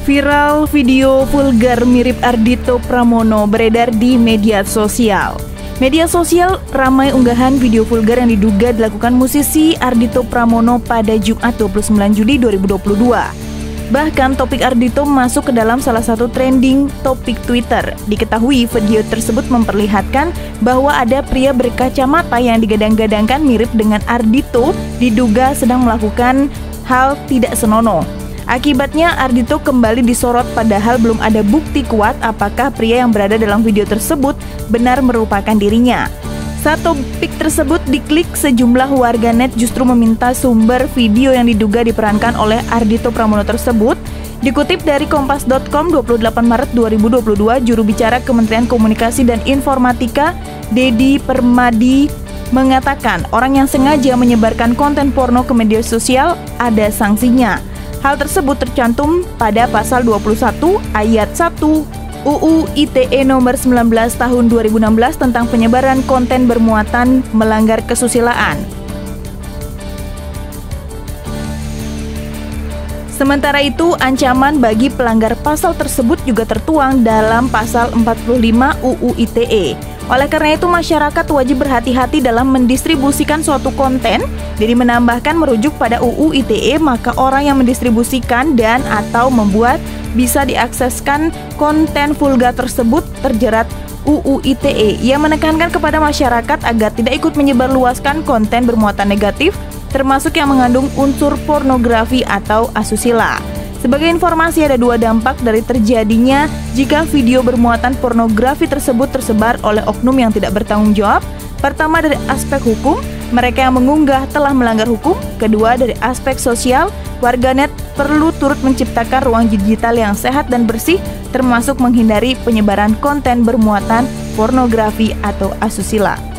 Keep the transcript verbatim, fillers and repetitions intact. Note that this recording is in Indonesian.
Viral video vulgar mirip Ardhito Pramono beredar di media sosial. Media sosial ramai unggahan video vulgar yang diduga dilakukan musisi Ardhito Pramono pada Jumat dua puluh sembilan Juli dua ribu dua puluh dua. Bahkan topik Ardhito masuk ke dalam salah satu trending topik Twitter. Diketahui video tersebut memperlihatkan bahwa ada pria berkacamata yang digadang-gadangkan mirip dengan Ardhito diduga sedang melakukan hal tidak senonoh. Akibatnya Ardhito kembali disorot padahal belum ada bukti kuat apakah pria yang berada dalam video tersebut benar merupakan dirinya. Saat topik tersebut diklik, sejumlah warganet justru meminta sumber video yang diduga diperankan oleh Ardhito Pramono tersebut. Dikutip dari kompas titik com dua puluh delapan Maret dua ribu dua puluh dua, juru bicara Kementerian Komunikasi dan Informatika, Dedi Permadi, mengatakan orang yang sengaja menyebarkan konten porno ke media sosial ada sanksinya. Hal tersebut tercantum pada pasal dua puluh satu ayat satu U U I T E nomor sembilan belas tahun dua ribu enam belas tentang penyebaran konten bermuatan melanggar kesusilaan. Sementara itu, ancaman bagi pelanggar pasal tersebut juga tertuang dalam pasal empat puluh lima U U I T E. Oleh karena itu, masyarakat wajib berhati-hati dalam mendistribusikan suatu konten. Jadi menambahkan merujuk pada U U I T E, maka orang yang mendistribusikan dan atau membuat bisa diakseskan konten vulgar tersebut terjerat U U I T E. Ia menekankan kepada masyarakat agar tidak ikut menyebarluaskan konten bermuatan negatif, termasuk yang mengandung unsur pornografi atau asusila. Sebagai informasi, ada dua dampak dari terjadinya jika video bermuatan pornografi tersebut tersebar oleh oknum yang tidak bertanggung jawab. Pertama, dari aspek hukum, mereka yang mengunggah telah melanggar hukum. Kedua, dari aspek sosial, warganet perlu turut menciptakan ruang digital yang sehat dan bersih, termasuk menghindari penyebaran konten bermuatan pornografi atau asusila.